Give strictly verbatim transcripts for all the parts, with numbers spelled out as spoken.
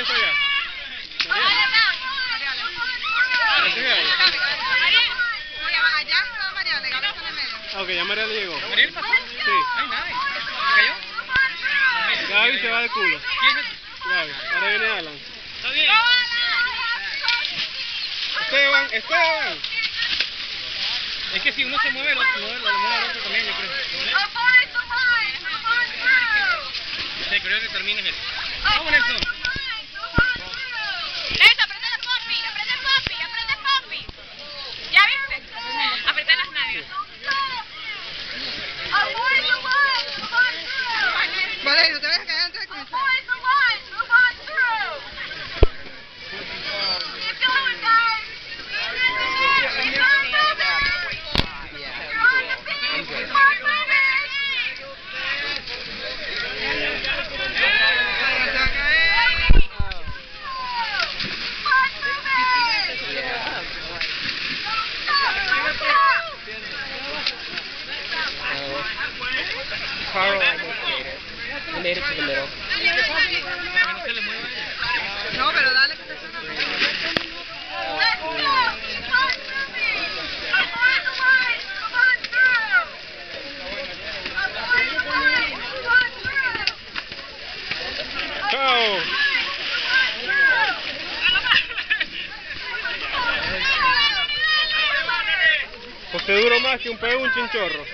está allá? Allá está Mariana, Gabriel está en el medio. Ah, ok, ya Mariana llegó. ¿Mariana pasó? Sí. Ay, nice. ¿Se cayó? Gaby se va de culo. ¿Quién es? Gaby, ahora viene Alan. Está bien. Esteban, Esteban. Es que si uno se mueve, lo mueve, lo mueve al otro también, yo creo. Sí, creo que termines eso. Vamos, Nelson. Eso, aprende la popi, aprende popi, aprende popi. ¿Ya viste? Aprieta las nalgas. Vale, no te vayas a caer antes de comenzar. Carl almost made it. We made it to the middle. No, pero dale que te suena. Chao. Pues te duró más que un pego un chinchorro.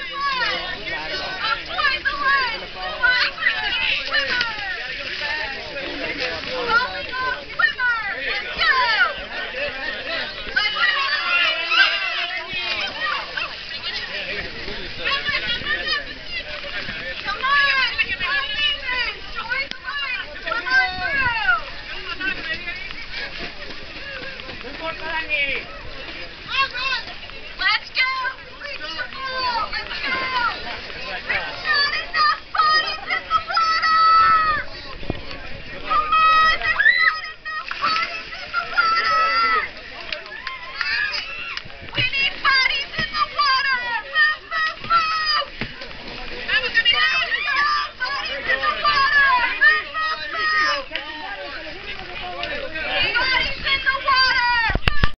Let's go! Let's go!